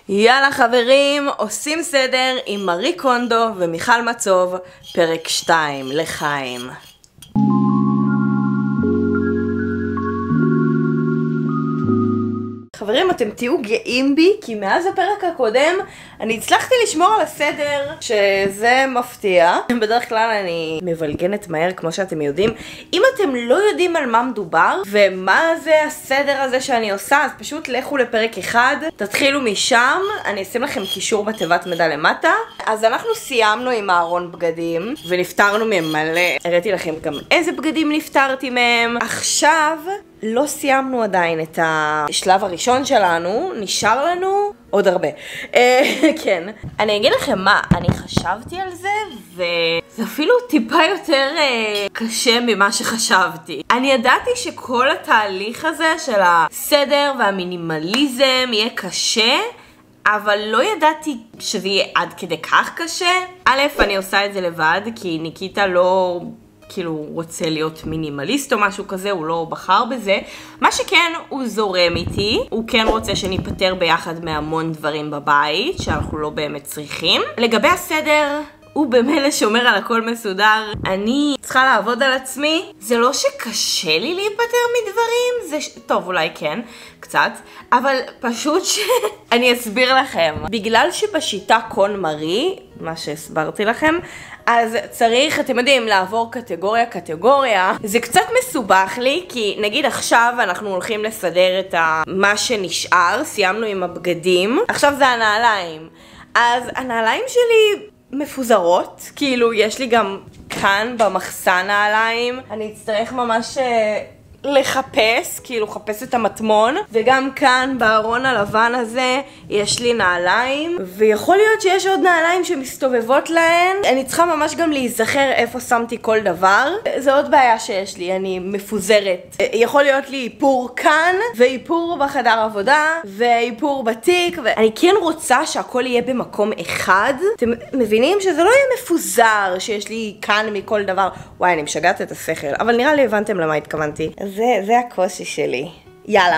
יאללה חברים, עושים סדר עם מארי קונדו ומיכל מצוב, פרק 2 לחיים. חברים, אתם תהיו גאים בי, כי מאז הפרק הקודם אני הצלחתי לשמור על הסדר, שזה מפתיע. בדרך כלל אני מבלגנת מהר, כמו שאתם יודעים. אם אתם לא יודעים על מה מדובר, ומה זה הסדר הזה שאני עושה, אז פשוט לכו לפרק 1, תתחילו משם, אני אשים לכם קישור בתיבת מידע למטה. אז אנחנו סיימנו עם הארון בגדים, ונפטרנו מהם מלא. הראיתי לכם גם איזה בגדים נפטרתי מהם. עכשיו לא סיימנו עדיין את השלב הראשון שלנו, נשאר לנו עוד הרבה. כן, אני אגיד לכם מה, אני חשבתי על זה, וזה אפילו טיפה יותר קשה ממה שחשבתי. אני ידעתי שכל התהליך הזה של הסדר והמינימליזם יהיה קשה, אבל לא ידעתי שזה יהיה עד כדי כך קשה. א', אני עושה את זה לבד, כי ניקיטה לא כאילו רוצה להיות מינימליסט או משהו כזה, הוא לא בחר בזה. מה שכן, הוא זורם איתי, הוא כן רוצה שניפטר ביחד מהמון דברים בבית שאנחנו לא באמת צריכים. לגבי הסדר, הוא במילא שומר על הכל מסודר. אני צריכה לעבוד על עצמי. זה לא שקשה לי להיפטר מדברים, זה טוב, אולי כן, קצת, אבל פשוט אני אסביר לכם. בגלל שבשיטה קון מארי, מה שהסברתי לכם, אז צריך, אתם יודעים, לעבור קטגוריה. זה קצת מסובך לי, כי נגיד עכשיו אנחנו הולכים לסדר את מה שנשאר, סיימנו עם הבגדים, עכשיו זה הנעליים. אז הנעליים שלי מפוזרות, כאילו יש לי גם כאן במחסן נעליים, אני אצטרך ממש לחפש, כאילו חפש את המטמון, וגם כאן בארון הלבן הזה יש לי נעליים, ויכול להיות שיש עוד נעליים שמסתובבות להן. אני צריכה ממש גם להיזכר איפה שמתי כל דבר. זה עוד בעיה שיש לי, אני מפוזרת. יכול להיות לי איפור כאן, ואיפור בחדר עבודה, ואיפור בתיק, ואני כן רוצה שהכל יהיה במקום אחד. אתם מבינים שזה לא יהיה מפוזר, שיש לי כאן מכל דבר. וואי, אני משגעת את השכל, אבל נראה לי הבנתם למה התכוונתי. זה הקושי שלי. יאללה.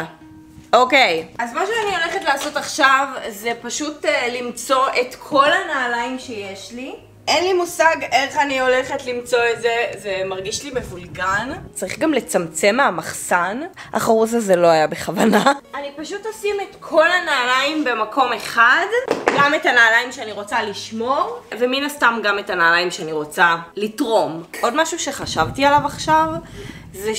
אוקיי. אז מה שאני הולכת לעשות עכשיו זה פשוט למצוא את כל הנעליים שיש לי. אין לי מושג איך אני הולכת למצוא את זה, זה מרגיש לי מבולגן. צריך גם לצמצם מהמחסן. החרוז הזה לא היה בכוונה. אני פשוט אשים את כל הנעליים במקום אחד. גם את הנעליים שאני רוצה לשמור, ומן הסתם גם את הנעליים שאני רוצה לתרום. עוד משהו שחשבתי עליו עכשיו, זה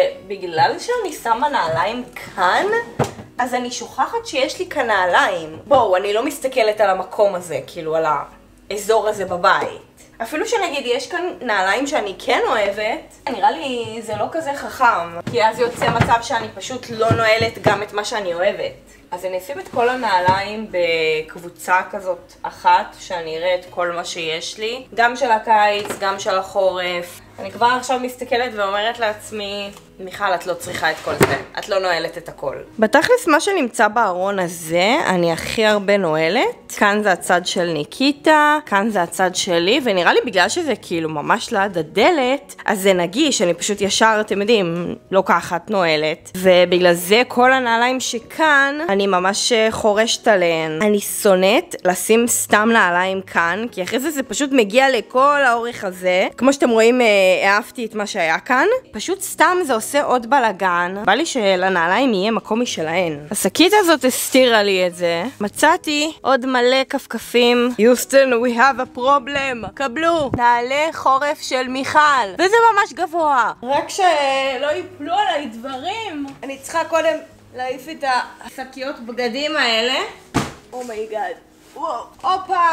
שבגלל שאני שמה נעליים כאן, אז אני שוכחת שיש לי כאן נעליים. בואו, אני לא מסתכלת על המקום הזה, כאילו על האזור הזה בבית. אפילו שנגיד יש כאן נעליים שאני כן אוהבת, נראה לי זה לא כזה חכם, כי אז יוצא מצב שאני פשוט לא נועלת גם את מה שאני אוהבת. אז אני אשים את כל הנעליים בקבוצה כזאת אחת, שאני אראה את כל מה שיש לי, גם של הקיץ, גם של החורף. אני כבר עכשיו מסתכלת ואומרת לעצמי, מיכל, את לא צריכה את כל זה, את לא נועלת את הכל. בתכלס מה שנמצא בארון הזה, אני הכי הרבה נועלת. כאן זה הצד של ניקיטה, כאן זה הצד שלי, ונראה לי בגלל שזה כאילו ממש ליד הדלת, אז זה נגיש, אני פשוט ישר, אתם יודעים, לוקחת, נועלת. ובגלל זה כל הנעליים שכאן, אני ממש חורשת עליהן. אני שונאת לשים סתם נעליים כאן, כי אחרי זה פשוט מגיע לכל האורך הזה. כמו שאתם רואים, אהבתי את מה שהיה כאן. פשוט סתם זה עושה עוד בלגן. בא לי שלנעליים יהיה מקום משלהן. השקית הזאת הסתירה לי את זה. מצאתי עוד מלא כפכפים. יוסטון, we have a problem. קבלו. נעלי חורף של מיכל. וזה ממש גבוה. רק שלא ייפלו עליי דברים. אני צריכה קודם להעיף את השקיות בגדים האלה. אומייגאד. וואו. הופה.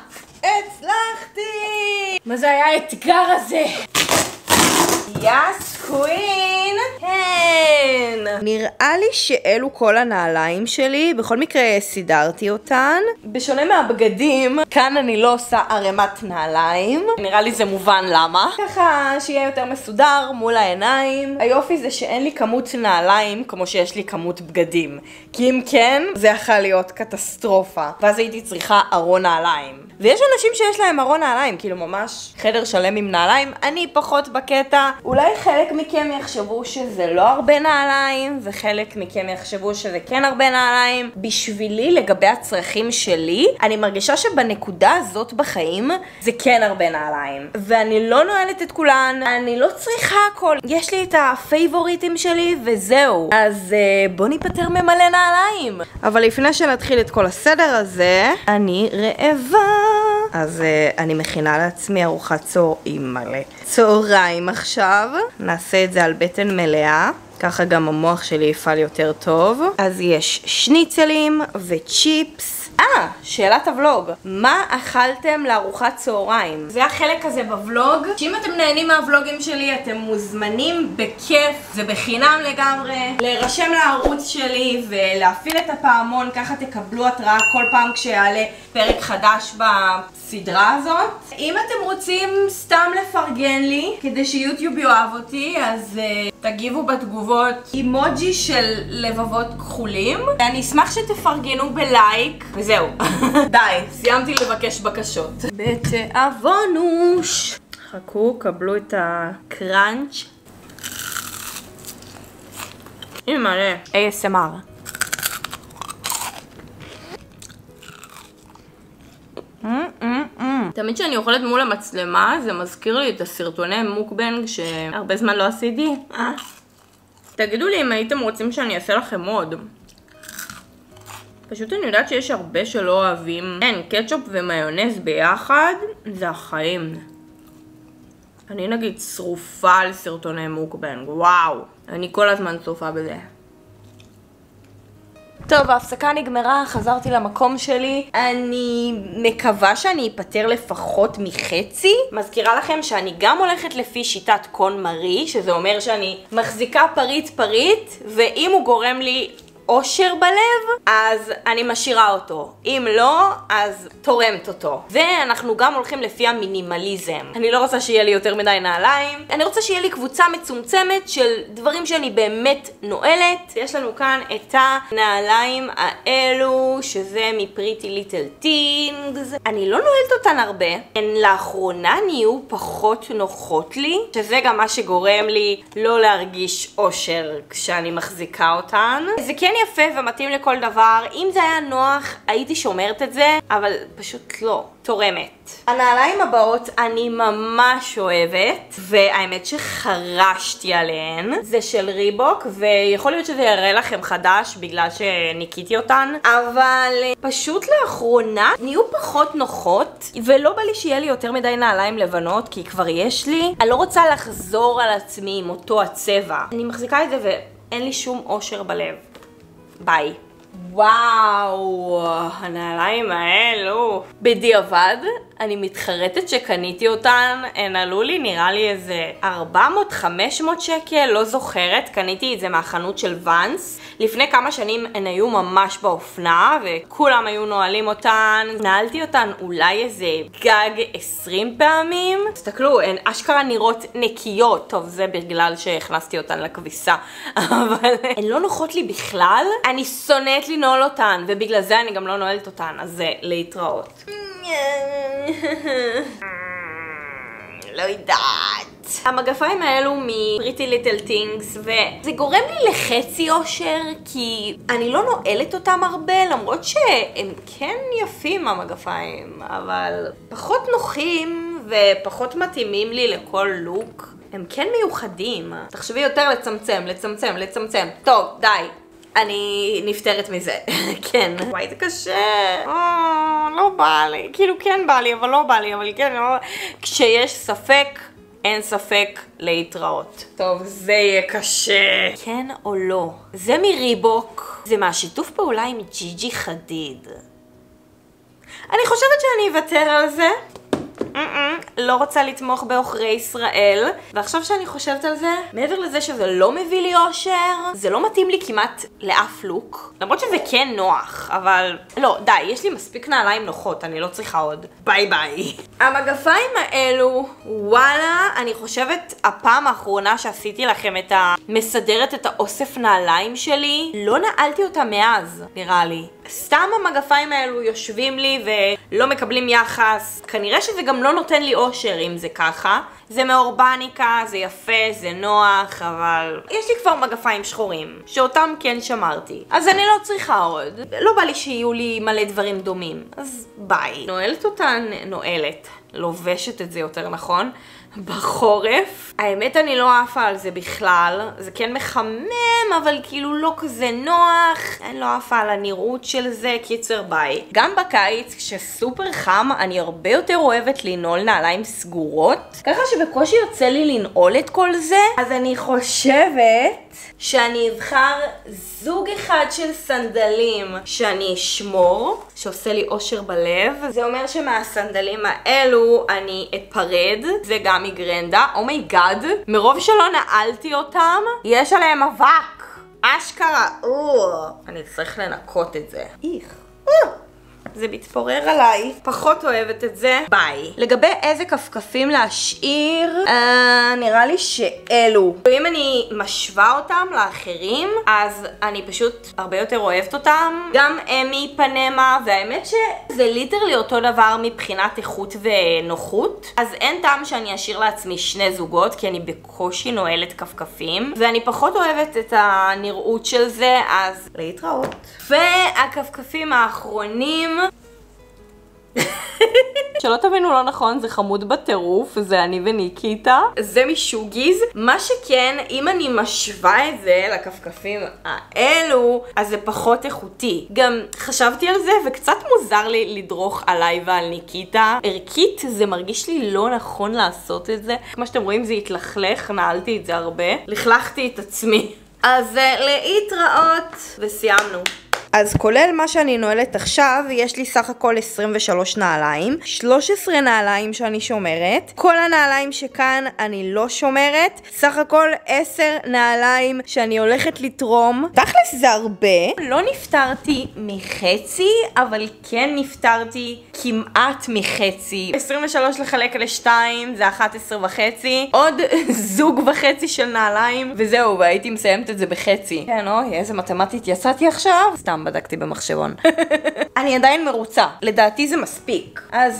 הצלחתי. מה זה היה האתגר הזה? יס קווין! כן! נראה לי שאלו כל הנעליים שלי, בכל מקרה סידרתי אותן. בשונה מהבגדים, כאן אני לא עושה ערימת נעליים. נראה לי זה מובן למה. ככה שיהיה יותר מסודר מול העיניים. היופי זה שאין לי כמות נעליים כמו שיש לי כמות בגדים. כי אם כן, זה יכול להיות קטסטרופה. ואז הייתי צריכה ארון נעליים. ויש אנשים שיש להם ארון נעליים, כאילו ממש חדר שלם עם נעליים. אני פחות בקטע. אולי חלק מכם יחשבו שזה לא הרבה נעליים, וחלק מכם יחשבו שזה כן הרבה נעליים. בשבילי, לגבי הצרכים שלי, אני מרגישה שבנקודה הזאת בחיים, זה כן הרבה נעליים. ואני לא נועלת את כולן, אני לא צריכה הכל. יש לי את הפייבוריטים שלי, וזהו. אז בוא ניפטר ממלא נעליים. אבל לפני שנתחיל את כל הסדר הזה, אני רעבה. אז אני מכינה לעצמי ארוחת צהריים עכשיו. נעשה את זה על בטן מלאה. ככה גם המוח שלי יפעל יותר טוב. אז יש שניצלים וצ'יפס. שאלת הוולוג. מה אכלתם לארוחת צהריים? זה החלק הזה בוולוג. שאם אתם נהנים מהוולוגים שלי, אתם מוזמנים בכיף, זה בחינם לגמרי, להירשם לערוץ שלי ולהפעיל את הפעמון, ככה תקבלו התראה כל פעם כשיעלה פרק חדש בסדרה הזאת. אם אתם רוצים סתם לפרגן לי, כדי שיוטיוב יאהב אותי, אז תגיבו בתגובות אימוג'י של לבבות כחולים. אני אשמח שתפרגנו בלייק, וזהו. די, סיימתי לבקש בקשות. בתאבונוש. חכו, קבלו את הקראנץ'. הנה מלא. ASMR. תמיד כשאני אוכלת מול המצלמה, זה מזכיר לי את הסרטוני מוקבנג שהרבה זמן לא עשיתי. תגידו לי אם הייתם רוצים שאני אעשה לכם עוד. פשוט אני יודעת שיש הרבה שלא אוהבים. אין, קטשופ ומיונז ביחד, זה החיים. אני נגיד שרופה על סרטוני מוקבנג, וואו. אני כל הזמן צופה בזה. טוב, ההפסקה נגמרה, חזרתי למקום שלי. אני מקווה שאני אפטר לפחות מחצי. מזכירה לכם שאני גם הולכת לפי שיטת קון מרי, שזה אומר שאני מחזיקה פריט, ואם הוא גורם לי אושר בלב, אז אני משאירה אותו. אם לא, אז תורמת אותו. ואנחנו גם הולכים לפי המינימליזם. אני לא רוצה שיהיה לי יותר מדי נעליים. אני רוצה שיהיה לי קבוצה מצומצמת של דברים שאני באמת נועלת. יש לנו כאן את הנעליים האלו, שזה מפריטי ליטל טינגס. אני לא נועלת אותן הרבה. הן לאחרונה נהיו פחות נוחות לי, שזה גם מה שגורם לי לא להרגיש אושר כשאני מחזיקה אותן. זה כן יפה ומתאים לכל דבר. אם זה היה נוח, הייתי שומרת את זה, אבל פשוט לא. תורמת. הנעליים הבאות אני ממש אוהבת, והאמת שחרשתי עליהן. זה של ריבוק, ויכול להיות שזה יראה לכם חדש בגלל שניקיתי אותן, אבל פשוט לאחרונה נהיו פחות נוחות, ולא בא לי שיהיה לי יותר מדי נעליים לבנות, כי כבר יש לי. אני לא רוצה לחזור על עצמי עם אותו הצבע. אני מחזיקה את זה ואין לי שום אושר בלב. ביי. וואו, הנעליים האלו. בדיעבד, אני מתחרטת שקניתי אותן. הן עלו לי נראה לי איזה 400-500 שקל, לא זוכרת. קניתי את זה מהחנות של ואנס. לפני כמה שנים הן היו ממש באופנה, וכולם היו נועלים אותן. נעלתי אותן אולי איזה גג 20 פעמים. תסתכלו, הן אשכרה נראות נקיות. טוב, זה בגלל שהכנסתי אותן לכביסה. אבל הן לא נוחות לי בכלל. אני שונאת לנעול אותן, ובגלל זה אני גם לא נועלת אותן. אז זה להתראות. לא יודעת. המגפיים האלו מפריטי ליטל טינגס, וזה גורם לי לחצי אושר, כי אני לא נועלת אותם הרבה, למרות שהם כן יפים המגפיים, אבל פחות נוחים ופחות מתאימים לי לכל לוק. הם כן מיוחדים. תחשבי יותר לצמצם. טוב, די. אני נפטרת מזה. כן. וואי, זה קשה. לא בא לי. כאילו כן בא לי, אבל לא בא לי. אבל כן, לא... כשיש ספק, אין ספק להתראות. טוב, זה יהיה קשה. כן או לא? זה מריבוק. זה מהשיתוף פעולה עם ג'יג'י חדיד. אני חושבת שאני אוותר על זה. לא רוצה לתמוך בעוכרי ישראל. ועכשיו שאני חושבת על זה, מעבר לזה שזה לא מביא לי אושר, זה לא מתאים לי כמעט לאף לוק. למרות שזה כן נוח, אבל לא, די, יש לי מספיק נעליים נוחות, אני לא צריכה עוד. ביי ביי. המגפיים האלו, וואלה, אני חושבת הפעם האחרונה שעשיתי לכם את מסדרת את האוסף נעליים שלי. לא נעלתי אותה מאז, נראה לי. סתם המגפיים האלו יושבים לי ולא מקבלים יחס. כנראה שזה גם לא נותן לי אושר אם זה ככה. זה מאורבניקה, זה יפה, זה נוח, אבל יש לי כבר מגפיים שחורים, שאותם כן שמרתי. אז אני לא צריכה עוד. לא בא לי שיהיו לי מלא דברים דומים. אז ביי. נועלת אותן, נועלת. לובשת את זה יותר נכון. בחורף. האמת אני לא עפה על זה בכלל. זה כן מחמם, אבל כאילו לא כזה נוח. אני לא עפה על הנראות של זה, קיצר ביי. גם בקיץ, כשסופר חם, אני הרבה יותר אוהבת לנעול נעליים סגורות. ככה שבקושי יוצא לי לנעול את כל זה. אז אני חושבת שאני אבחר זוג אחד של סנדלים שאני אשמור, שעושה לי אושר בלב. זה אומר שמהסנדלים האלו אני אפרד. זה גם מגרנדה. אומייגאד, מרוב שלא נעלתי אותם, יש עליהם אבק. אשכרה. אני צריך לנקות את זה. זה מתפורר עליי. פחות אוהבת את זה. ביי. לגבי איזה כפכפים להשאיר, נראה לי שאלו. אם אני משווה אותם לאחרים, אז אני פשוט הרבה יותר אוהבת אותם. גם אמי פנמה, והאמת שזה ליטרלי אותו דבר מבחינת איכות ונוחות. אז אין טעם שאני אשאיר לעצמי שני זוגות, כי אני בקושי נועלת כפכפים. ואני פחות אוהבת את הנראות של זה, אז להתראות. והכפכפים האחרונים, שלא תבינו לא נכון, זה חמוד בטירוף, זה אני וניקיטה. זה משוגיז. מה שכן, אם אני משווה את זה לכפכפים האלו, אז זה פחות איכותי. גם חשבתי על זה וקצת מוזר לי לדרוך עליי ועל ניקיטה. ערכית זה מרגיש לי לא נכון לעשות את זה. כמו שאתם רואים זה התלכלך, נעלתי את זה הרבה. לכלכתי את עצמי. אז להתראות וסיימנו. אז כולל מה שאני נועלת עכשיו, יש לי סך הכל 23 נעליים, 13 נעליים שאני שומרת, כל הנעליים שכאן אני לא שומרת, סך הכל 10 נעליים שאני הולכת לתרום. תכלס זה הרבה. לא נפטרתי מחצי, אבל כן נפטרתי כמעט מחצי. 23 לחלק ל2 זה 11 וחצי, עוד זוג וחצי של נעליים, וזהו, והייתי מסיימת את זה בחצי. כן, אוי, איזה מתמטית יצאתי עכשיו. סתם בדקתי במחשבון. אני עדיין מרוצה. לדעתי זה מספיק. אז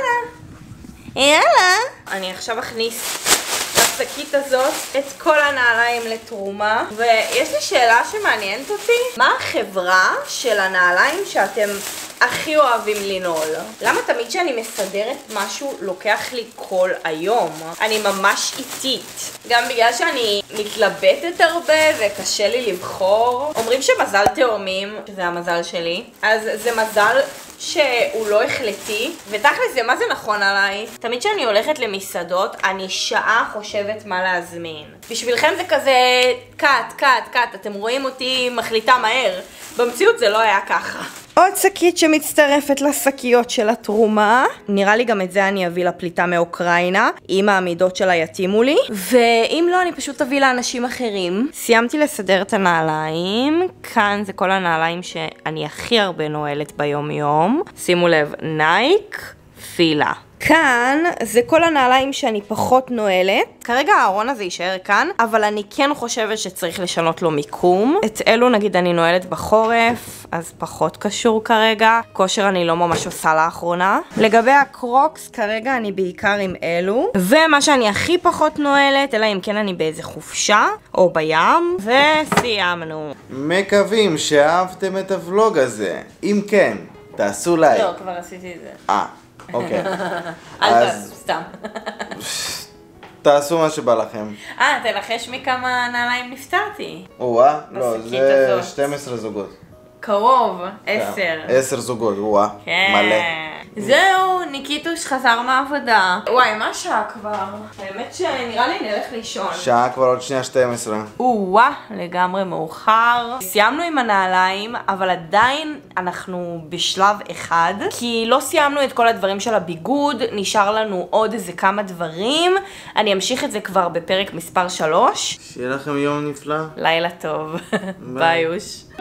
יאללה. אני עכשיו אכניס לשקית הזאת את כל הנעליים לתרומה. ויש לי שאלה שמעניינת אותי. מה החברה של הנעליים שאתם הכי אוהבים לנעול? למה תמיד שאני מסדרת משהו לוקח לי כל היום? אני ממש איטית. גם בגלל שאני מתלבטת הרבה וקשה לי לבחור. אומרים שמזל תאומים, שזה המזל שלי, אז זה מזל שהוא לא החלטי, ותכל'ס זה מה זה נכון עליי. תמיד כשאני הולכת למסעדות, אני שעה חושבת מה להזמין. בשבילכם זה כזה קאט, אתם רואים אותי מחליטה מהר. במציאות זה לא היה ככה. עוד שקית שמצטרפת לשקיות של התרומה. נראה לי גם את זה אני אביא לפליטה מאוקראינה, אם העמידות שלה יתאימו לי. ואם לא, אני פשוט אביא לאנשים אחרים. סיימתי לסדר את הנעליים. כאן זה כל הנעליים שאני הכי הרבה נועלת ביום יום. שימו לב, נייק, פילה. כאן זה כל הנעליים שאני פחות נועלת. כרגע הארון הזה יישאר כאן, אבל אני כן חושבת שצריך לשנות לו מיקום. את אלו נגיד אני נועלת בחורף, אז פחות קשור כרגע. כושר אני לא ממש עושה לאחרונה. לגבי הקרוקס, כרגע אני בעיקר עם אלו. ומה שאני הכי פחות נועלת, אלא אם כן אני באיזה חופשה, או בים, וסיימנו. מקווים שאהבתם את הוולוג הזה. אם כן, תעשו לייק. לא, כבר עשיתי את זה. אוקיי. אל תעשו, סתם. תעשו מה שבא לכם. תנחש מכמה נעליים נפטרתי. לא, זה 12 זוגות. קרוב, 10. 10 זוגות, כן. מלא. זהו, ניקיטוש חזר מהעבודה. וואי, מה השעה כבר? האמת שנראה לי נלך לישון. שעה כבר עוד שנייה 12. לגמרי מאוחר. סיימנו עם הנעליים, אבל עדיין אנחנו בשלב אחד, כי לא סיימנו את כל הדברים של הביגוד, נשאר לנו עוד איזה כמה דברים. אני אמשיך את זה כבר בפרק מספר 3. שיהיה לכם יום נפלא. לילה טוב. ביי יוש.